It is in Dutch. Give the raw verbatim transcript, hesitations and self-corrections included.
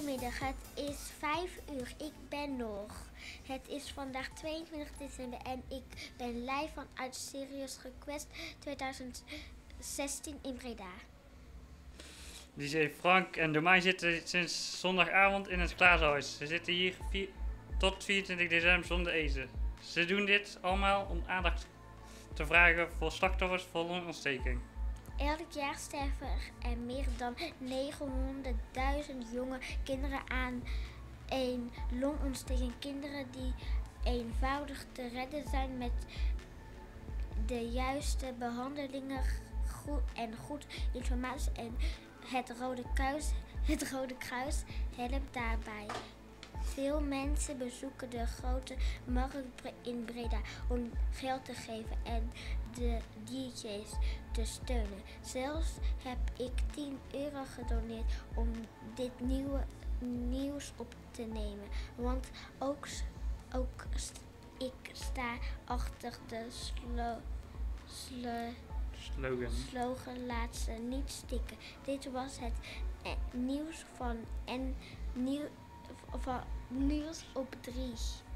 Goedemiddag, het is vijf uur. Ik ben nog. Het is vandaag tweeëntwintig december en ik ben live vanuit Serious Request tweeduizend zestien in Breda. D J Frank en Domein zitten sinds zondagavond in het glazenhuis. Ze zitten hier vier, tot vierentwintig december zonder eten. Ze doen dit allemaal om aandacht te vragen voor slachtoffers voor longontsteking. Elk jaar sterven er meer dan negenhonderdduizend jonge kinderen aan een longontsteking. Kinderen die eenvoudig te redden zijn met de juiste behandelingen en goed informatie. En het Rode Kruis, het Rode Kruis helpt daarbij. Veel mensen bezoeken de grote markt in Breda om geld te geven en de D J's te steunen. Zelfs heb ik tien euro gedoneerd om dit nieuwe nieuws op te nemen. Want ook, ook st- ik sta achter de slo, slo, Slogan. slogan laat ze niet stikken. Dit was het eh, nieuws van en nieuw, van nieuws op drie.